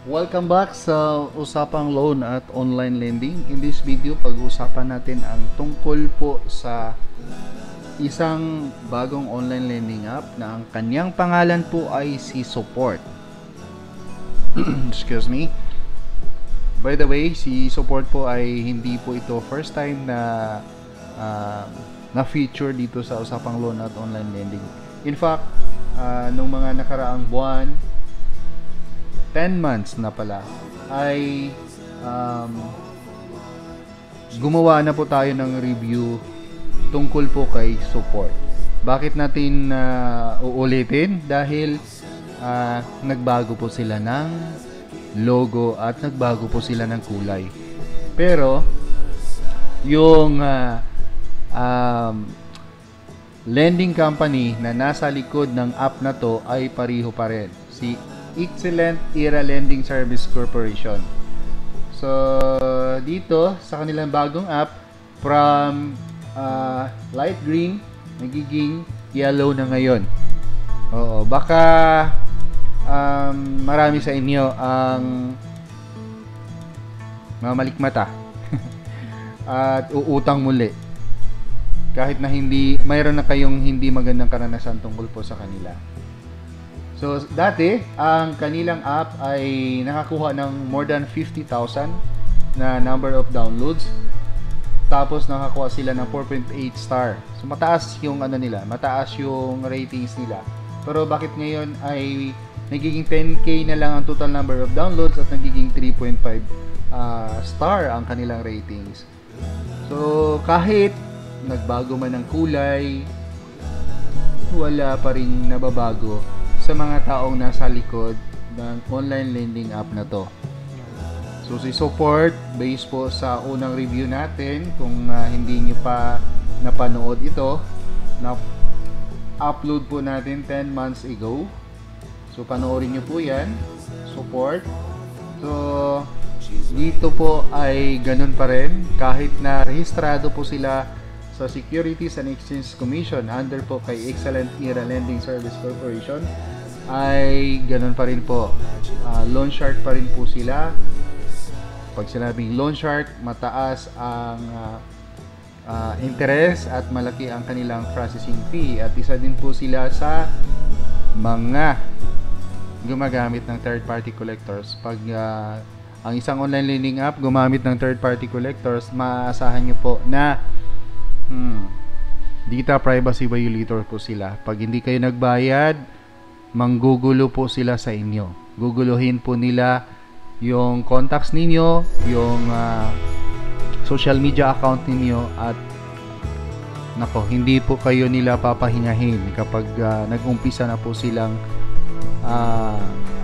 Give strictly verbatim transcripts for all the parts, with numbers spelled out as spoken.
Welcome back sa Usapang Loan at Online Lending. In this video, pag-uusapan natin ang tungkol po sa isang bagong online lending app na ang kanyang pangalan po ay si Support. Excuse me. By the way, si Support po ay hindi po ito first time na uh, na-feature dito sa Usapang Loan at Online Lending. In fact, uh, nung mga nakaraang buwan, ten months na pala, ay um, gumawa na po tayo ng review tungkol po kay Support. Bakit natin uh, uulitin? Dahil uh, nagbago po sila ng logo at nagbago po sila ng kulay. Pero yung uh, um, lending company na nasa likod ng app na to ay pariho pa rin, si Excellent Era Lending Service Corporation. So dito sa kanilang bagong app, from uh, light green nagiging yellow na ngayon. Oo, baka um, marami sa inyo ang mamalikmata at uutang muli kahit na hindi mayroon na kayong hindi magandang karanasan tungkol po sa kanila. So, dati, ang kanilang app ay nakakuha ng more than fifty thousand na number of downloads. Tapos, nakakuha sila ng four point eight star. So, mataas yung ano nila, mataas yung ratings nila. Pero, bakit ngayon ay nagiging ten K na lang ang total number of downloads at nagiging three point five uh, star ang kanilang ratings? So, kahit nagbago man ng kulay, wala pa rin nababago sa mga taong nasa likod ng online lending app na to. So si Support, based po sa unang review natin, kung uh, hindi nyo pa napanood ito, na upload po natin ten months ago. So panoorin nyo po yan, Support. So dito po ay ganun pa rin, kahit na rehistrado po sila sa Securities and Exchange Commission under po kay Excellent Era Lending Service Corporation, ay ganun pa rin po. Uh, loan shark pa rin po sila. Pag sinabing loan shark, mataas ang uh, uh, interest at malaki ang kanilang processing fee. At isa din po sila sa mga gumagamit ng third party collectors. Pag uh, ang isang online lending app gumamit ng third party collectors, maaasahan nyo po na Hmm. data privacy violator po sila. Pag hindi kayo nagbayad, manggugulo po sila sa inyo. Guguluhin po nila yung contacts ninyo, yung uh, social media account ninyo, at nako, hindi po kayo nila papahingahin kapag uh, nag-umpisa na po silang uh,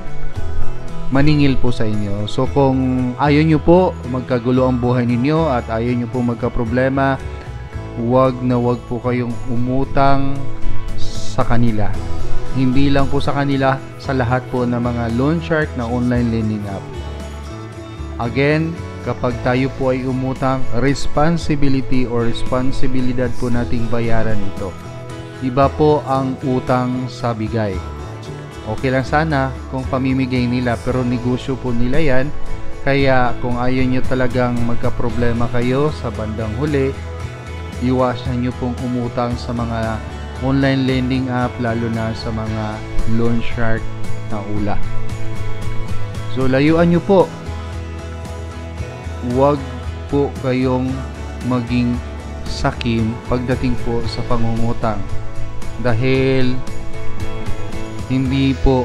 maningil po sa inyo. So kung ayaw nyo po magkagulo ang buhay ninyo at ayaw nyo po magka-problema, wag na wag po kayong umutang sa kanila. Hindi lang po sa kanila, sa lahat po ng mga loan shark na online lending app. Again, kapag tayo po ay umutang, responsibility or responsibilidad po nating bayaran ito. Iba po ang utang sa bigay. Okay lang sana kung pamimigay nila, pero negosyo po nila yan. Kaya kung ayaw nyo talagang magka-problema kayo sa bandang huli, iwasan nyo pong umutang sa mga online lending app, lalo na sa mga loan shark na ula. So layuan nyo po, huwag po kayong maging sakim pagdating po sa pangungutang, dahil hindi po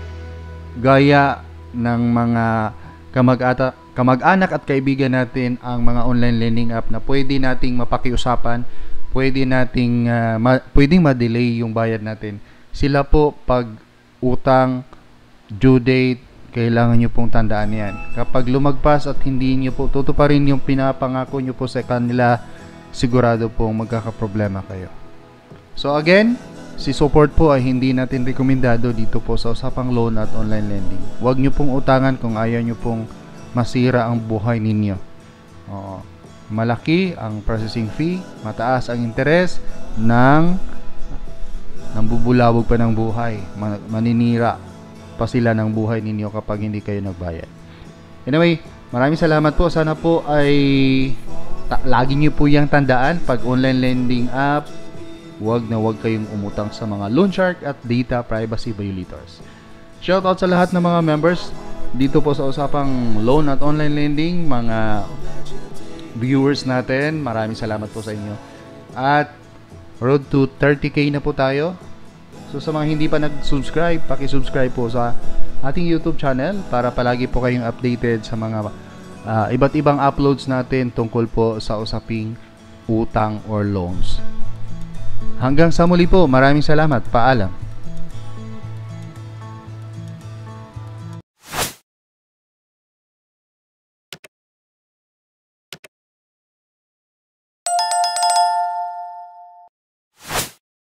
gaya ng mga kamag-ata kamag-anak at kaibigan natin ang mga online lending app na pwede nating mapakiusapan, pwede nating uh, ma- pwedeng ma-delay yung bayad natin. Sila po, pag utang, due date, kailangan nyo pong tandaan yan. Kapag lumagpas at hindi nyo po tutuparin yung pinapangako nyo po sa kanila, sigurado pong magkakaproblema kayo. So again, si Support po ay hindi natin rekomendado dito po sa Usapang Loan at Online Lending. Huwag nyo pong utangan kung ayaw nyo pong masira ang buhay ninyo. Oo. Malaki ang processing fee, mataas ang interest, ng nambubulabog pa ng buhay, maninira pa sila ng buhay ninyo kapag hindi kayo nagbayad. Anyway, maraming salamat po. Sana po ay ta- lagi nyo po yung tandaan pag online lending app, wag na wag kayong umutang sa mga loan shark at data privacy violators. Shoutout sa lahat ng mga members dito po sa usapang loan at online lending, mga viewers natin. Maraming salamat po sa inyo. At road to thirty K na po tayo. So sa mga hindi pa nag-subscribe, paki-subscribe po sa ating YouTube channel para palagi po kayong updated sa mga uh, iba't ibang uploads natin tungkol po sa usaping utang or loans. Hanggang sa muli po, maraming salamat. Paalam.